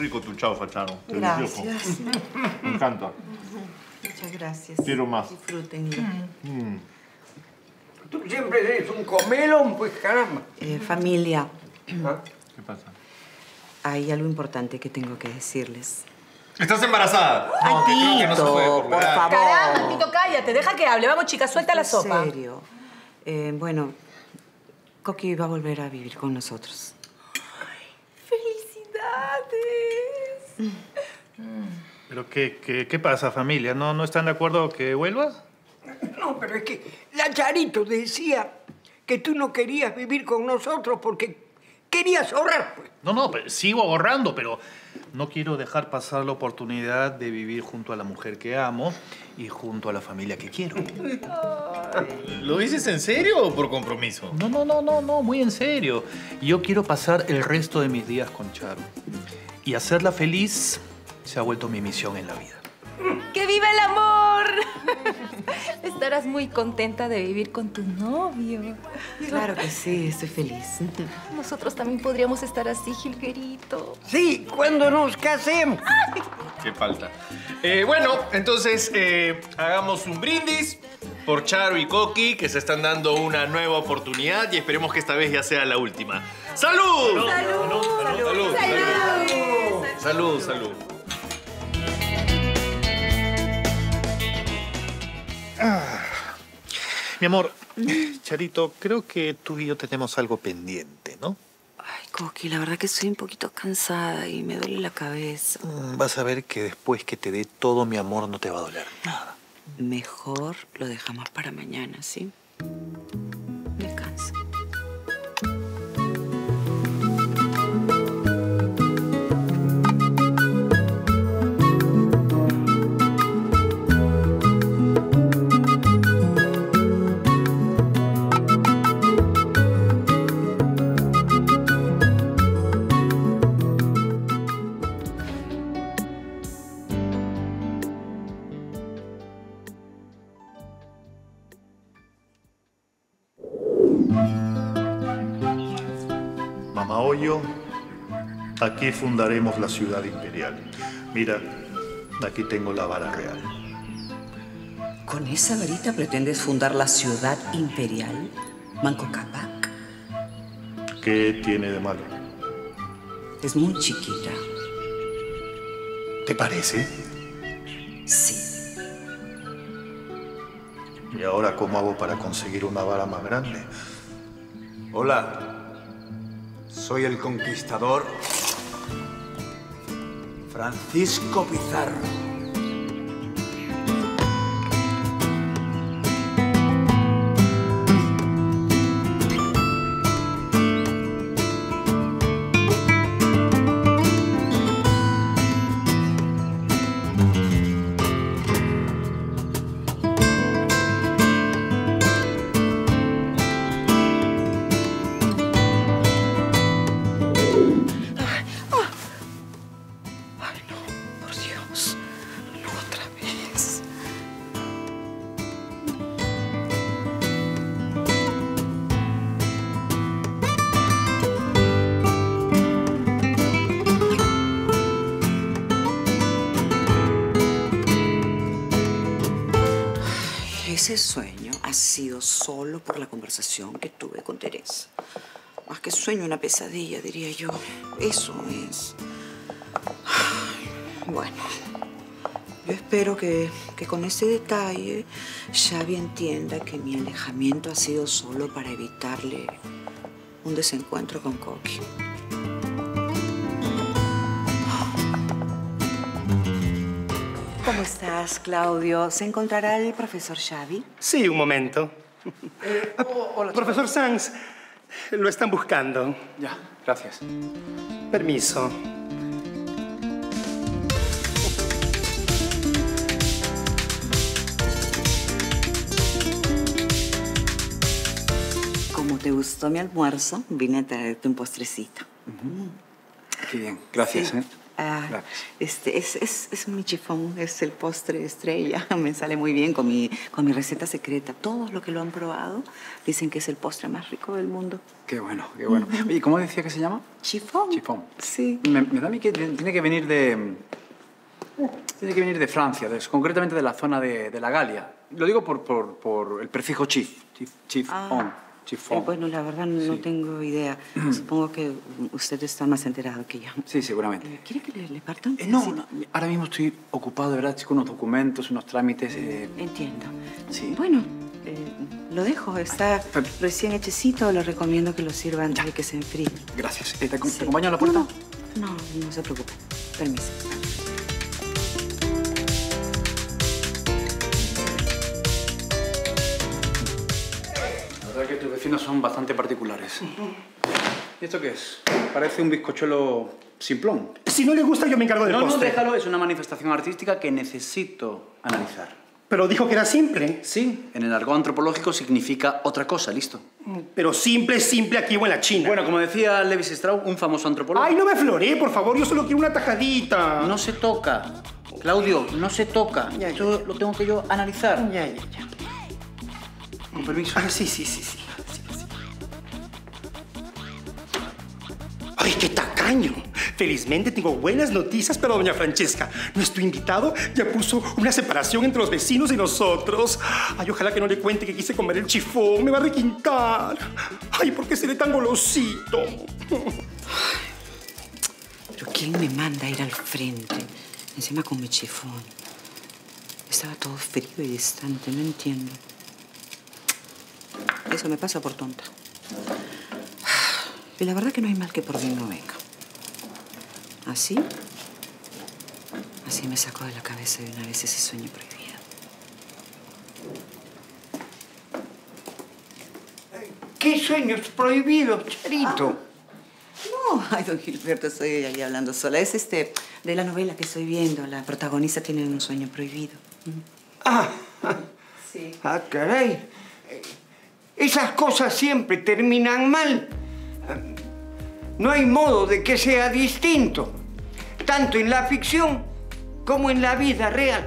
rico tu chaufa, Charo. Gracias. Me encanta. Muchas gracias. Quiero más. Disfrútenlo. Tú siempre eres un comelón, pues, caramba. Familia, ¿Qué pasa? hay algo importante que tengo que decirles. ¿Estás embarazada? Ay, No, creo que no se Tito, puede por burlar. favor. Caramba, Tito, cállate. Deja que hable. Vamos, chicas, suelta la sopa. En serio. Bueno, Coqui va a volver a vivir con nosotros. ¡Felicidades! ¿Pero qué pasa, familia? ¿No están de acuerdo que vuelva? No, pero es que la Charito decía que tú no querías vivir con nosotros porque querías ahorrar, pues. No, sigo ahorrando, pero no quiero dejar pasar la oportunidad de vivir junto a la mujer que amo y junto a la familia que quiero. ¿Lo dices en serio o por compromiso? No, muy en serio. Yo quiero pasar el resto de mis días con Charo. Y hacerla feliz se ha vuelto mi misión en la vida. ¡Que viva el amor! Estarás muy contenta de vivir con tu novio. Claro que sí, estoy feliz. Nosotros también podríamos estar así, Gilberito. Sí, cuando nos casemos. Qué falta. Bueno, entonces hagamos un brindis por Charo y Coqui, que se están dando una nueva oportunidad y esperemos que esta vez ya sea la última. ¡Salud! ¡Salud! Mi amor, Charito, creo que tú y yo tenemos algo pendiente, ¿no? Ay, Coqui, la verdad que estoy un poquito cansada y me duele la cabeza. Vas a ver que después que te dé todo mi amor no te va a doler nada. Mejor lo dejamos para mañana, ¿sí? Descansa. Mamá Hoyo, aquí fundaremos la ciudad imperial. Mira, aquí tengo la vara real. ¿Con esa varita pretendes fundar la ciudad imperial, Manco Cápac? ¿Qué tiene de malo? Es muy chiquita. ¿Te parece? Sí. ¿Y ahora cómo hago para conseguir una vara más grande? Hola, soy el conquistador Francisco Pizarro. Ese sueño ha sido solo por la conversación que tuve con Teresa. Más que sueño, una pesadilla, diría yo. Eso es. Ay, bueno, yo espero que con ese detalle Xavi entienda que mi alejamiento ha sido solo para evitarle un desencuentro con Coqui. ¿Cómo estás, Claudio? ¿Se encontrará el profesor Xavi? Sí, un momento. Hola, Profesor Sanz, lo están buscando. Ya, gracias. Permiso. Como te gustó mi almuerzo, vine a traerte un postrecito. Qué bien, gracias, Sí. ¿eh? Gracias. Es mi chifón, es el postre estrella. Me sale muy bien con mi receta secreta. Todos los que lo han probado dicen que es el postre más rico del mundo. Qué bueno, qué bueno. Oye, ¿cómo decía que se llama? Chifón. Chifón. Sí. Me da a mí que tiene que venir de... Tiene que venir de Francia, concretamente de la zona de la Galia. Lo digo por el prefijo chifón. Chifón. Bueno, la verdad no tengo idea. Supongo que usted está más enterado que yo. Sí, seguramente. ¿Quiere que le parta un No, pedacito? ahora mismo estoy ocupado, de verdad, estoy con unos documentos, unos trámites. Entiendo. Sí. Bueno, lo dejo. Está recién hechecito. Le recomiendo que lo sirva antes de que se enfríe. Gracias. ¿Te acompaño a la puerta? No se preocupe. Permiso. La verdad que tus vecinos son bastante particulares. ¿Y esto qué es? Parece un bizcochuelo simplón. Si no le gusta, yo me encargo del No, postre. déjalo. Es una manifestación artística que necesito analizar. Pero dijo que era simple. Sí, en el argot antropológico significa otra cosa, listo. Pero simple aquí o en la China. Bueno, como decía Levi Strauss, un famoso antropólogo. Ay, no me floree, por favor. Yo solo quiero una tajadita. No se toca. Claudio, no se toca. Ya. Esto lo tengo que yo analizar. Ya. Con permiso. Ah, sí. ¡Ay, qué tacaño! Felizmente tengo buenas noticias para doña Francesca. Nuestro invitado ya puso una separación entre los vecinos y nosotros. Ay, ojalá que no le cuente que quise comer el chifón. Me va a requintar. Ay, ¿por qué seré tan golosito? ¿Pero quién me manda a ir al frente? Encima con mi chifón. Estaba todo frío y distante, no entiendo. Eso me pasa por tonta. Y la verdad que no hay mal que por bien no venga. Así me sacó de la cabeza de una vez ese sueño prohibido. ¿Qué sueños prohibidos, Charito? No, ay, don Gilberto, estoy ahí hablando sola. Es de la novela que estoy viendo. La protagonista tiene un sueño prohibido. Sí. Ah, caray. Esas cosas siempre terminan mal. No hay modo de que sea distinto, tanto en la ficción como en la vida real.